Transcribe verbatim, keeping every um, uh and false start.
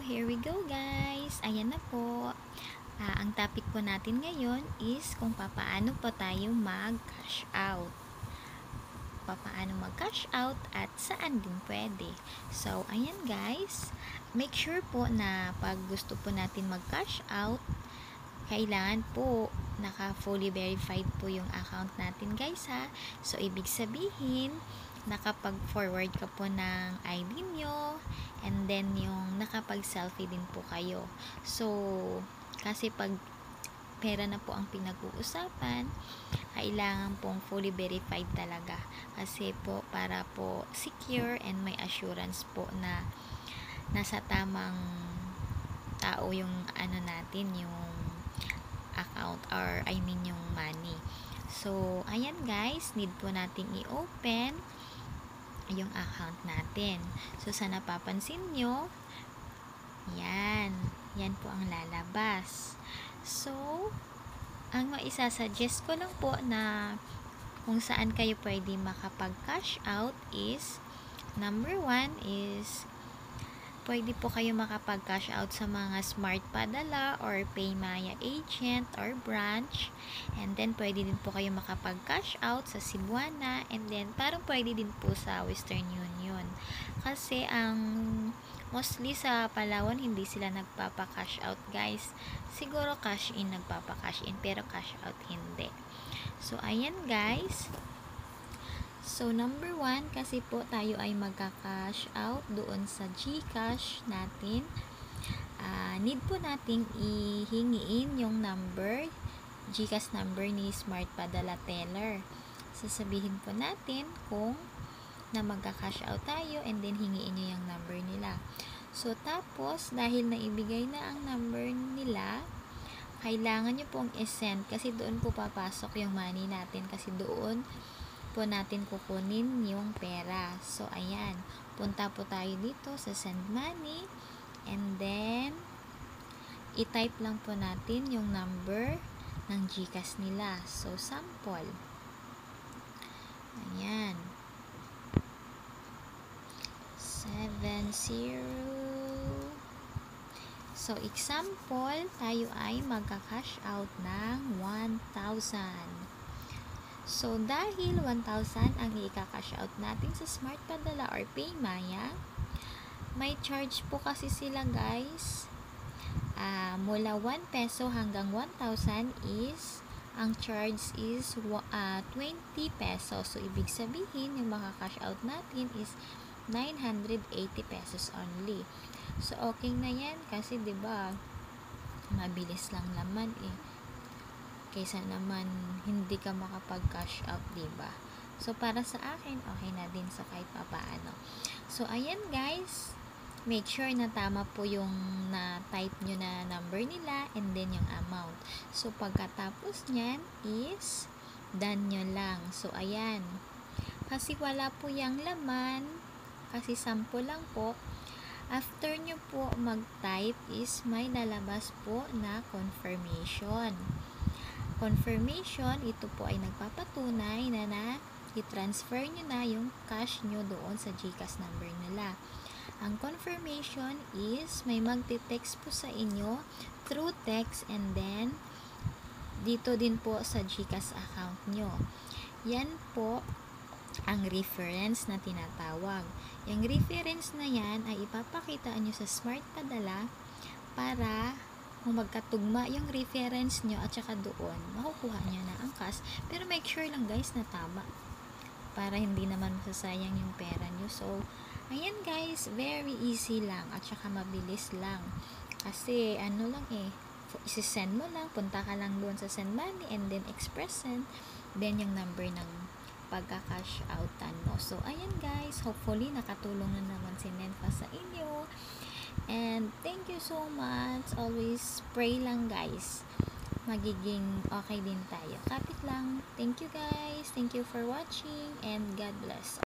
here we go guys. Ayan na po. Ah, ang topic po natin ngayon is kung papaano po tayo mag-cash out. Papaano mag-cash out at saan din pwede. So, ayan guys. Make sure po na pag gusto po natin mag-cash out, kailangan po naka fully verified po yung account natin guys ha. So, ibig sabihin, nakapag-forward ka po ng I D nyo, and then yung nakapag-selfie din po kayo. So, kasi pag pera na po ang pinag-uusapan, kailangan pong fully verified talaga. Kasi po, para po secure and may assurance po na nasa tamang tao yung ano natin, yung account or I mean yung money. So, ayan guys, need po nating i-open yung account natin. So, sa napapansin nyo, yan. Yan po ang lalabas. So, ang maisasuggest ko lang po na kung saan kayo pwede makapag-cash out is, number one is, pwede po kayo makapag-cash out sa mga Smart Padala or Paymaya agent or branch. And then, pwede din po kayo makapag-cash out sa Cebuana. And then, parang pwede din po sa Western Union. Kasi, ang mostly sa Palawan, hindi sila nagpapa-cash out, guys. Siguro cash in nagpapa-cash in, pero cash out hindi. So, ayan, guys. So, number one, kasi po tayo ay magka-cash out doon sa GCash natin. Uh, need po nating ihingiin yung number, GCash number ni Smart Padala Teller. Sasabihin po natin kung na magka-cash out tayo, and then hingiin nyo yung number nila. So, tapos, dahil naibigay na ang number nila, kailangan nyo pong i-send kasi doon po papasok yung money natin, kasi doon po natin kukunin yung pera. So, ayan. Punta po tayo dito sa send money, and then i-type lang po natin yung number ng GCash nila. So, sample. Ayan. seven zero. So, example, tayo ay magka-cash out ng one thousand. So, dahil one thousand ang i-cash out natin sa Smart Padala or Paymaya, may charge po kasi sila guys. Uh, mula one peso hanggang one thousand is, ang charge is uh, twenty pesos. So, ibig sabihin, yung maka-cash out natin is nine hundred eighty pesos only. So, okay na yan kasi 'di ba mabilis lang naman eh. Kaysa naman hindi ka makapag-cash out, 'di ba? So, para sa akin, okay na din sa kahit papaano. So, ayan guys. Make sure na tama po yung na-type nyo na number nila and then yung amount. So, pagkatapos nyan is done nyo lang. So, ayan. Kasi wala po yung laman, kasi sample lang po. After nyo po mag-type is may lalabas po na confirmation. Confirmation, ito po ay nagpapatunay na na i-transfer nyo na yung cash nyo doon sa GCash number nila. Ang confirmation is may magte-text po sa inyo through text, and then dito din po sa GCash account nyo. Yan po ang reference na tinatawag. Yung reference na yan ay ipapakita nyo sa Smart Padala para kung magkatugma yung reference nyo at saka doon, makukuha nyo na ang cash. Pero make sure lang guys na tama para hindi naman masasayang yung pera nyo. So, ayan guys, very easy lang at saka mabilis lang. Kasi ano lang eh, isi-send mo lang, punta ka lang doon sa send money and then express send, then yung number ng pagka-cash outan mo. So, ayan guys, hopefully nakatulong na naman si Nenfa sa inyo. And thank you so much. Always pray lang guys. Magiging okay din tayo. Kapit lang. Thank you guys. Thank you for watching and God bless.